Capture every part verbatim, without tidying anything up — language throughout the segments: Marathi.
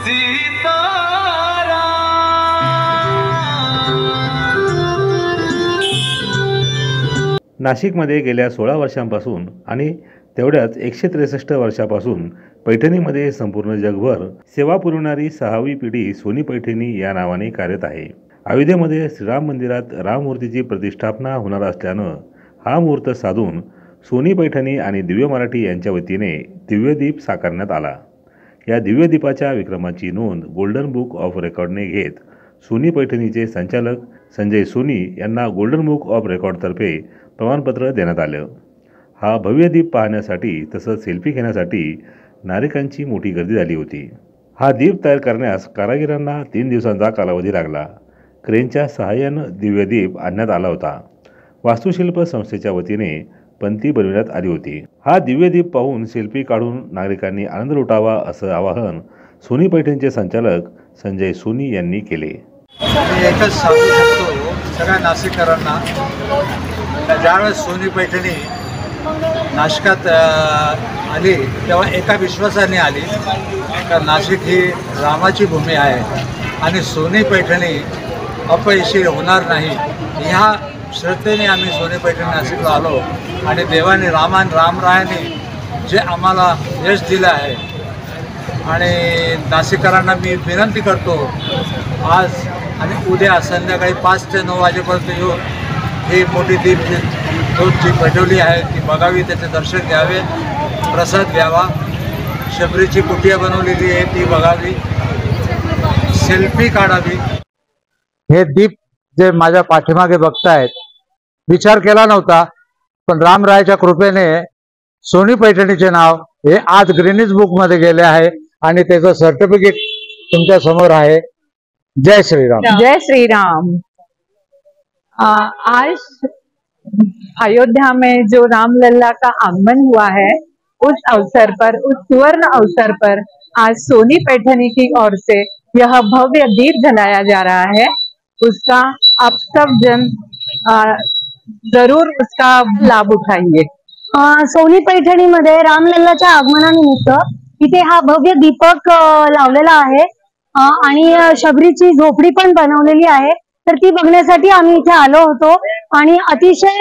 नाशिकमध्ये गेल्या सोळा वर्षांपासून आणि तेवढ्याच एकशे त्रेसष्ट वर्षापासून पैठणीमध्ये संपूर्ण जगभर सेवा पुरवणारी सहावी पिढी सोनी पैठणी या नावाने कार्यरत आहे। अयोध्येमध्ये श्रीराम मंदिरात राममूर्तीची प्रतिष्ठापना होणार असल्यानं हा मुहूर्त साधून सोनी पैठणी आणि दिव्य मराठी यांच्या वतीने दिव्यदीप साकारण्यात आला। या दिव्यदीपाच्या विक्रमाची नोंद गोल्डन बुक ऑफ रेकॉर्डने घेत सोनी पैठणीचे संचालक संजय सोनी यांना गोल्डन बुक ऑफ रेकॉर्डतर्फे प्रमाणपत्र देण्यात आलं। हा भव्य दीप पाहण्यासाठी तसंच सेल्फी घेण्यासाठी नागरिकांची मोठी गर्दी झाली होती। हा दीप तयार करण्यास कारागिरांना तीन दिवसांचा कालावधी लागला। क्रेनच्या सहाय्यानं दिव्य दीप आणण्यात आला होता। वास्तुशिल्प संस्थेच्या वतीने पंती बनविण्यात आली होती। हा दिव्य दीप पाहून सेल्फी काढून नागरिकांनी आनंद लुटावा असं आवाहन सोनी पैठणचे संचालक संजय सोनी यांनी केले। एकच सांगू शकतो सगळ्या नाशिककरांना, ज्यावेळेस सोनी पैठणी नाशिकात आली तेव्हा एका विश्वासाने आली का नाशिक ही रामाची भूमी आहे आणि सोनी पैठणी अपयशी होणार नाही, ह्या श्रद्धेने आम्ही सोनी पैठणी नाशिकला आलो आणि देवाने रामान रामरायाने जे आम्हाला यश दिलं आहे आणि नाशिककरांना मी विनंती करतो आज आणि उद्या संध्याकाळी पाच ते नऊ वाजेपर्यंत येऊन ही मोठी दीप जी पेटवली आहे ती बघावी, त्याचे दर्शन घ्यावे, प्रसाद घ्यावा, शबरीची कुटिया बनवलेली आहे ती बघावी, सेल्फी काढावी। हे दीप जे माझ्या पाठीमागे बघतायत, विचार केला नव्हता पण रामरायाच्या कृपेने सोनी पैठणीचे नाव हे आज ग्रीनिज बुक मध्ये गेले आहे आणि त्याचं सर्टिफिकेट तुमच्या समोर आहे। जय श्रीराम। जय श्रीराम। आ, आज अयोध्या में जो रामलला का आगमन हुआ है, उस अवसर पर, उस सुवर्ण अवसर पर आज सोनी पैठणी की ओर से यह भव्य दीप जलाया जा रहा है। उसका आप सब जन आ, जरूर उसका लाभ उठाएंगे। सोनी पैठणी मध्ये रामलल्लाच्या आगमनानिमित्त इथे हा भव्य दीपक लावलेला आहे आणि शबरीची झोपडी पण बनवलेली आहे, तर ती बघण्यासाठी आम्ही इथे आलो होतो आणि अतिशय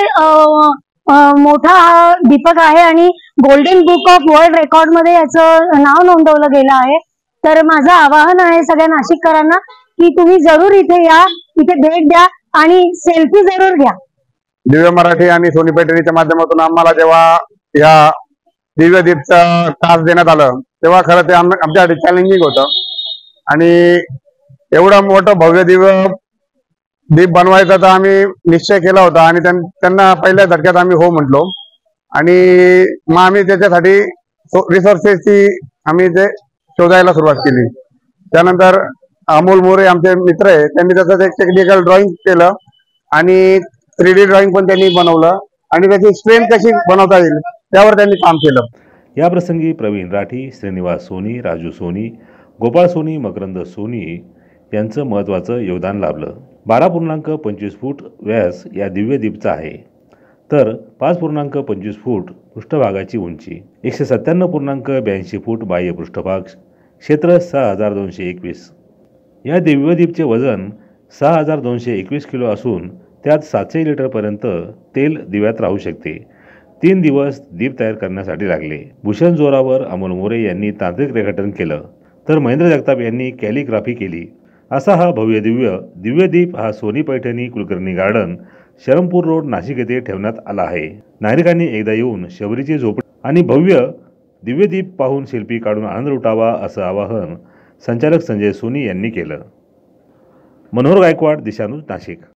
मोठा हा दीपक आहे आणि golden book of world record मध्ये याचं नाव नोंदवलं गेलं आहे। तर माझं आवाहन आहे सगळ्या नाशिककरांना की तुम्ही जरूर इथे या, इथे भेट द्या आणि सेल्फी जरूर घ्या। दिव्य मराठी आणि सोनी पैठणीच्या माध्यमातून आम्हाला जेव्हा या दिव्य दीपचं टास्क देण्यात आलं तेव्हा खरं ते आमच्यासाठी चॅलेंजिंग होतं आणि एवढं मोठं भव्य दिव्य दीप बनवायचा तर आम्ही निश्चय केला होता आणि त्यांना पहिल्या धक्क्यात आम्ही हो म्हटलो आणि मग आम्ही त्याच्यासाठी रिसोर्सेसची आम्ही ते शोधायला सुरुवात केली। त्यानंतर अमोल मोरे आमचे मित्र आहे, त्यांनी त्याचं एक टेक्निकल ड्रॉइंग केलं आणि थ्री डी ड्रॉइंग पण त्यांनी बनवलं आणि त्याची स्ट्रेंथ कशी बनवता येईल त्यावर त्यांनी काम केलं। या प्रसंगी प्रवीण राठी, श्रीनिवास सोनी, राजू सोनी, गोपाळ सोनी, मकरंद सोनी यांचं महत्त्वाचं योगदान लाभलं। बारा पूर्णांक पंचवीस फूट व्यास या दिव्य दीपचा आहे, तर पाच पूर्णांक पंचवीस फूट पृष्ठभागाची उंची, एकशे सत्त्याण्णव पूर्णांक ब्याऐंशी फूट बाह्य पृष्ठभाग, क्षेत्र सहा हजार दोनशे एकवीस। या दिव्य दीपचे वजन सहा हजार दोनशे एकवीस किलो असून त्यात सातशे लिटरपर्यंत तेल दिव्यात राहू शकते। तीन दिवस दीप तयार करण्यासाठी लागले। भूषण जोरावर अमोल मोरे यांनी तांत्रिक रेखाटन केलं, तर महेंद्र जगताप यांनी कॅलिग्राफी केली। असा हा भव्य दिव्य दिव्य दीप हा सोनी पैठणी कुलकर्णी गार्डन, शरमपूर रोड, नाशिक येथे ठेवण्यात आला आहे। नागरिकांनी एकदा येऊन शबरीची झोपडी आणि भव्य दिव्य दीप पाहून सेल्फी काढून आनंद लुटावा असं आवाहन संचालक संजय सोनी यांनी केलं। मनोहर गायकवाड, दिशान्यूज, नाशिक।